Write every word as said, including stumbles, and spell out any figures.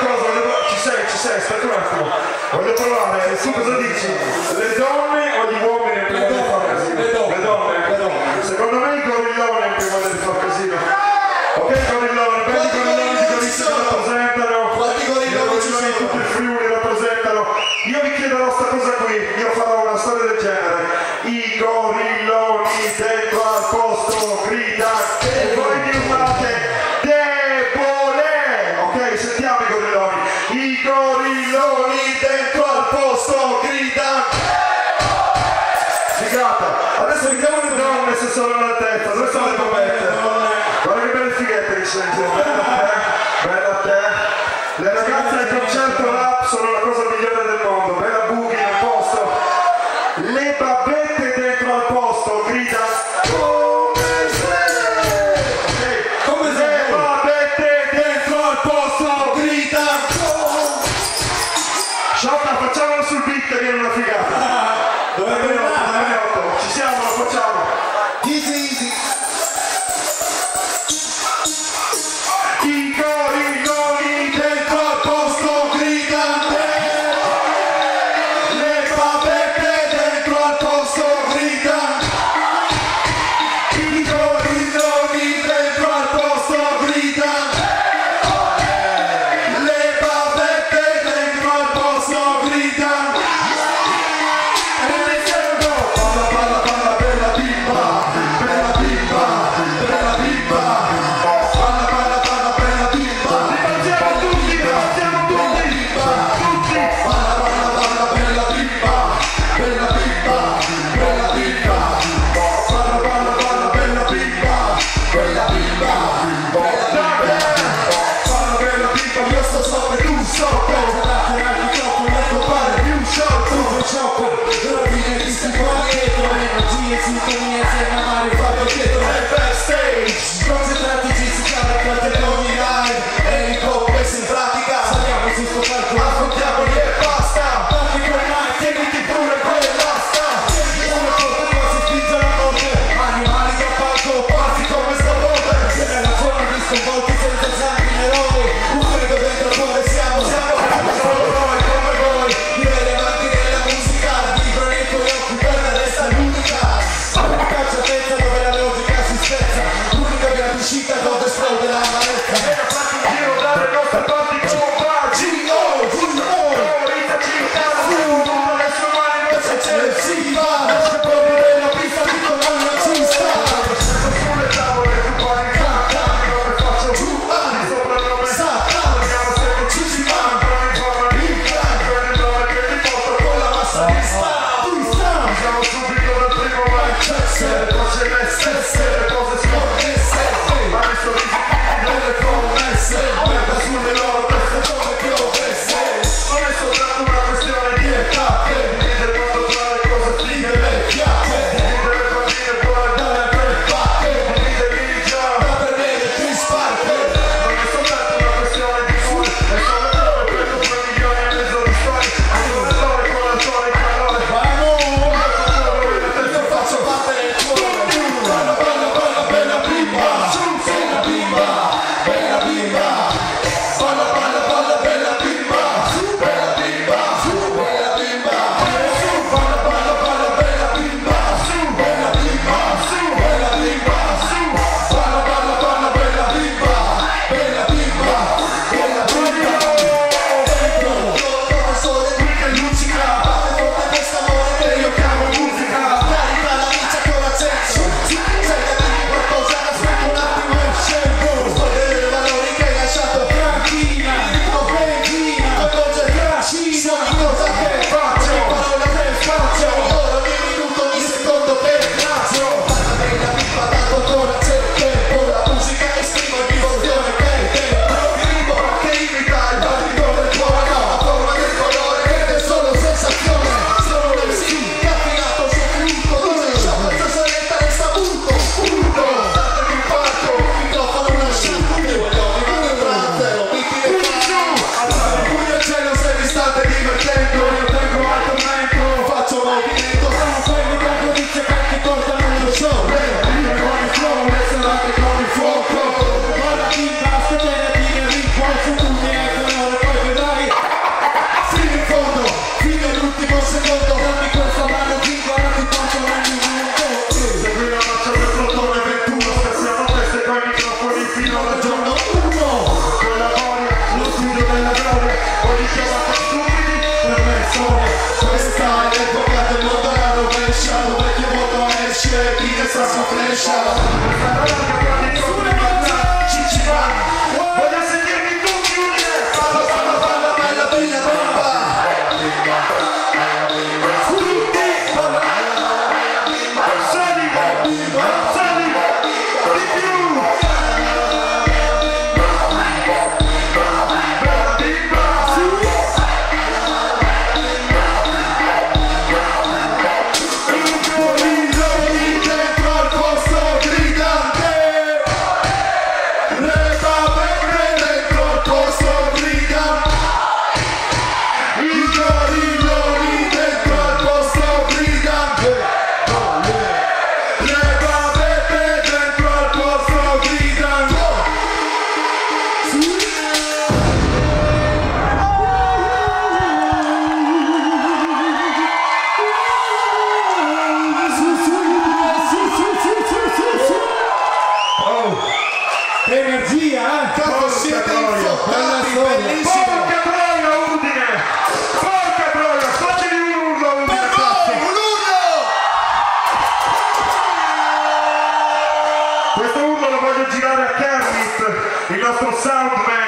cosa, voglio... ci sei, ci sei, aspetta un attimo. Voglio provare, tu cosa dici? Le donne o gli uomini in prima di far casino? Le donne. Le donne. Le donne. Secondo me i gorilloni in prima di far casino. Ok, gorilloni, belli gorilloni di Gorizia che rappresentano. Quanti gorilloni ci sono? Tutti i Friuli rappresentano. Io vi chiederò sta cosa qui, io farò una storia del genere. I gorilloni dentro al posto grida e voi mi urlate debole. Ok, sentiamo i gorilloni. I gorilloni dentro al posto grida figata. Adesso vediamo le donne se sono all'altezza. Dove sono le popette? Guarda che belle fighette che senti. Bella a te, bella a te. Le ragazze al concerto rap sono la cosa migliore del mondo. Bella buchi nel posto. Le babette dentro al posto grida come se. Ok, come se. Le babette dentro al posto grida. Sciocca, facciamolo sul beat che viene una figata. Dove è otto? Ci siamo, lo facciamo. Easy, easy. I gorilloni dentro al posto gridano. Le babette dentro al posto gridano. I gorilloni dentro al posto gridano. Le babette dentro al posto gridano. Bella bimba, bella Voglio sentirmi tutti uniti. Balla, balla, bella, bella bomba. Energia, eh? Cazzo, siete infottati, bellissimo. Porca troia, Udine! Porca troia, fatevi un urlo, Udine! Per voi, un urlo! Questo urlo lo voglio girare a Kermit, il nostro soundman.